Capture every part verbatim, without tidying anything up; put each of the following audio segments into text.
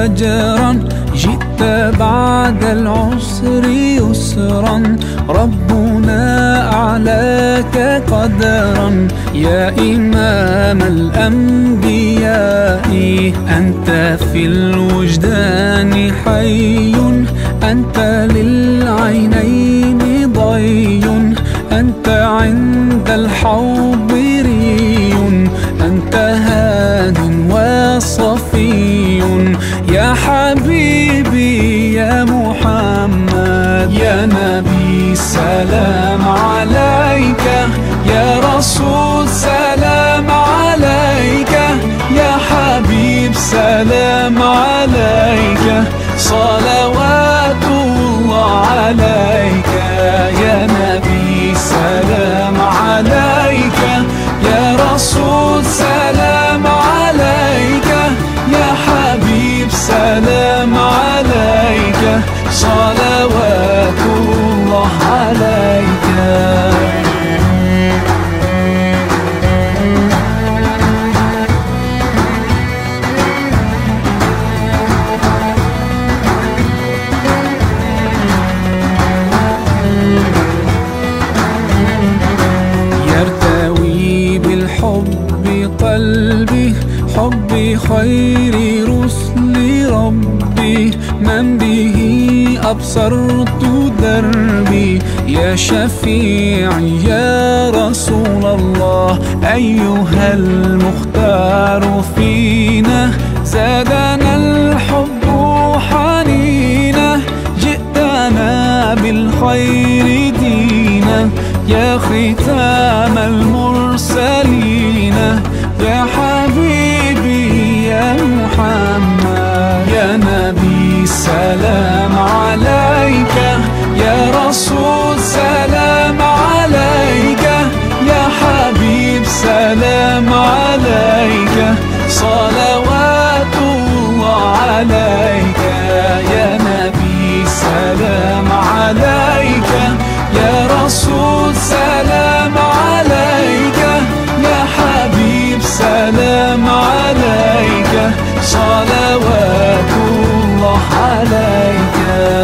أجرا، جئت بعد العسر يسرا، ربنا أعلاك قدرا. يا إمام الأنبياء أنت في الوجدان حي، أنت للعينين ضي، أنت عند الحوض ري، أنت هاد وصفي. يا حبيبي يا محمد، يا نبي سلام عليك، يا رسول سلام عليك، يا حبيب سلام عليك، صلوات الله عليك. يا نبي سلام عليك، يا رسول سلام عليك، يا حبيب سلام عليك، صلوات الله عليك. يرتوي بالحب قلبي، حبي خير رسل ربي، من به أبصرت دربي. يا شفيعي يا رسول الله، أيها المختار فينا، زادنا الحب حنينا، جئتنا بالخير دينا. يا ختام المرسلين، يا حبيبي يا محمد، يا نبي سلام عليك، يا رسول سلام عليك، يا حبيب سلام عليك، صلوات الله عليك. يا نبي سلام عليك، يا رسول سلام عليك، يا حبيب سلام عليك، صلوات الله عليك.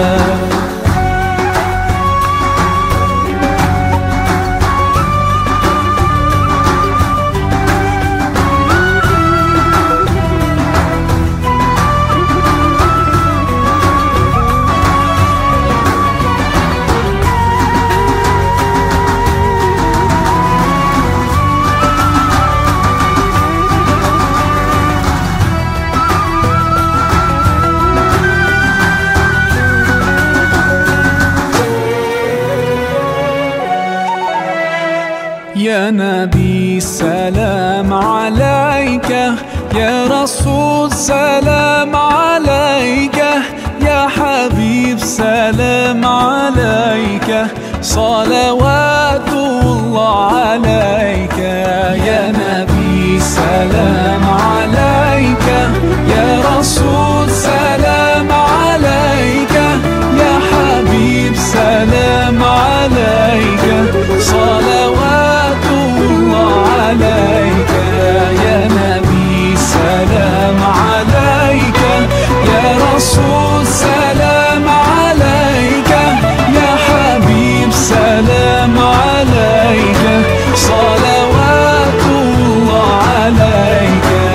يا نبي سلام عليك، يا رسول سلام عليك، يا حبيب سلام عليك، صلوات الله عليك. يا نبي سلام عليك، يا رسول سلام عليك، يا حبيب سلام عليك، صلوات الله عليك. يا نبي سلام عليك، يا رسول سلام عليك، يا حبيب سلام عليك، صلوات الله عليك.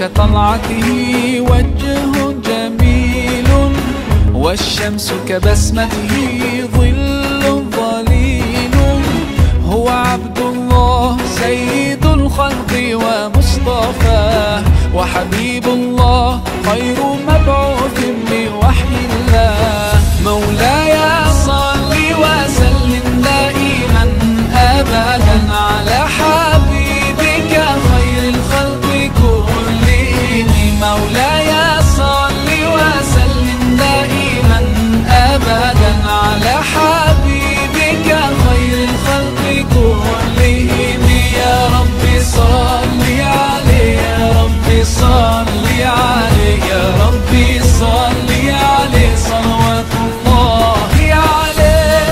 كطلعته وجه جميل، والشمس كبسمته ظل ظليل. هو عبد الله سيد الخلق ومصطفاه، وحبيب الله خير مبعوث بوحي الله. مولاي صل وسلم دائما أبدا على حبيبك خير الخلق كلهم. مولاي صل وسلم دائما أبدا على حبيبك خير الخلق كلهم. يا رب صل عليه، يا رب صل عليه، يا رب صل عليه صلوات الله عليه.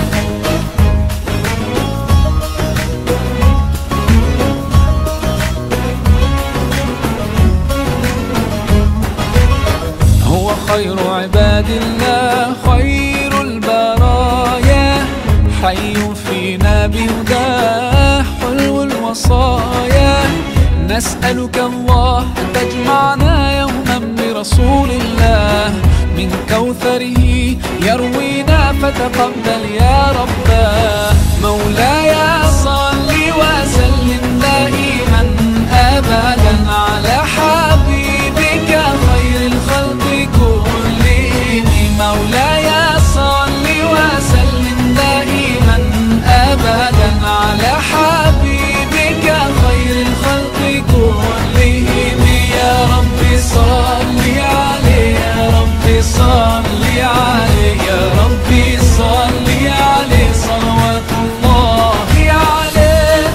هو خير عباد الله خير البرايا، حي فينا بهداه حلو الوصايا. نسألك الله أن تجمعنا يوما برسول الله، من كوثره يروينا فتقبل يا رباه. مولاي صل وسلم دائما أبدا على حبيبك خير الخلق كلهم. مولاي صل وسلم دائما أبدا على حبيبك خير الخلق كلهم. يا رب صل عليه، يا رب صل عليه، يا رب صل عليه صلوات الله عليه.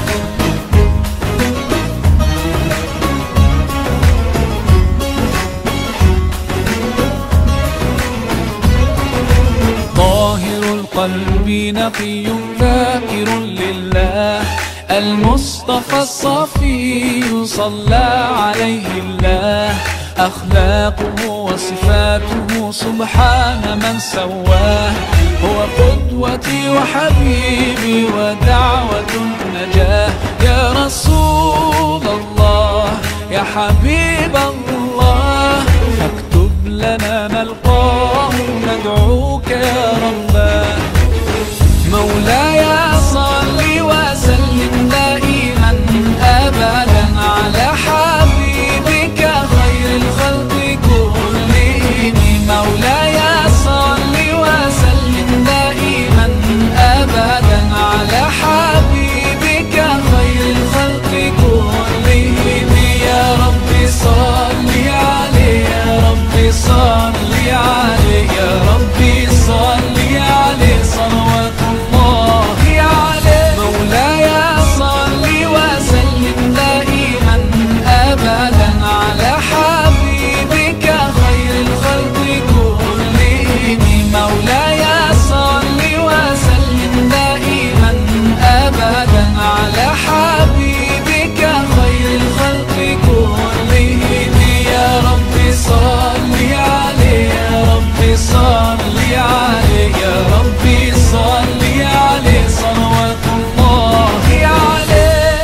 طاهر القلب نقي ذاكر لله، المصطفى الصفي صلى عليه الله. أخلاقه وصفاته سبحان من سواه، هو قدوتي وحبيبي ودعوة النجاة. يا رسول الله يا حبيب الله، فاكتب لنا نلقاه ندعوك يا رباه. مولاي صل وسلم دائما أبدا على حبيبك خير الخلق كلهم. مولاي صل وسلم دائما أبدا على حبيبك خير الخلق كلهم. يا رب صل عليه، يا رب صل عليه، يا رب صل عليه صلوات الله عليه. مولاي صل وسلم دائما أبدا على حبيبك خير الخلق كلهم. مولاي صل وسلم دائما أبدا على حبيبك خير الخلق كلهم. يا رب صل عليه، يا رب صل عليه، يا رب صل عليه صلوات الله عليه.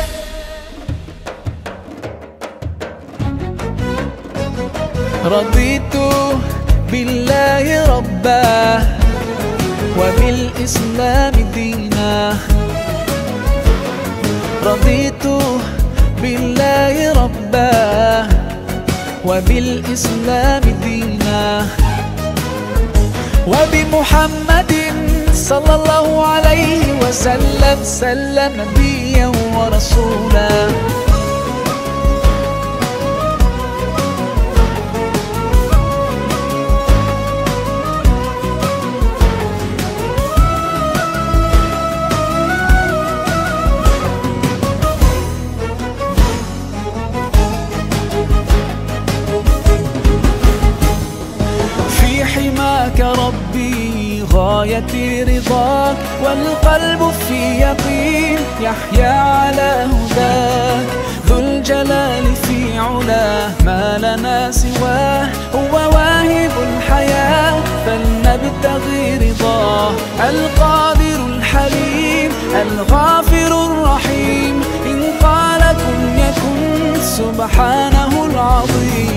رضيت بالله ربا وبالإسلام دينا، رضيت بالله ربا وبالإسلام دينا، وبمحمد صلى الله عليه وسلم سلم نبيا ورسولا. حماك ربي غاية رضاك، والقلب في يقين يحيا على هداك. ذو الجلال في علاه ما لنا سواه، هو واهب الحياة فلنبتغي رضاه. القادر الحليم الغافر الرحيم، إن قال كن يكن سبحانه العظيم.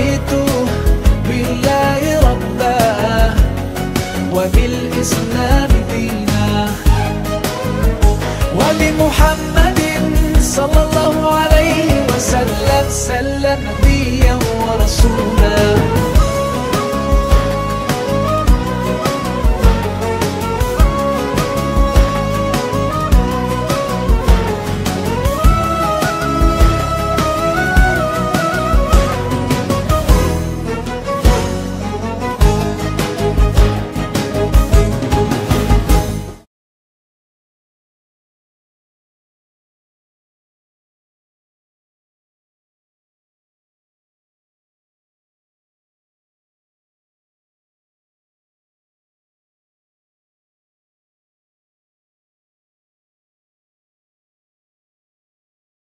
رضيت بالله ربا وبالإسلام دينا وبمحمد صلى الله عليه وسلم سلم نبيا ورسولا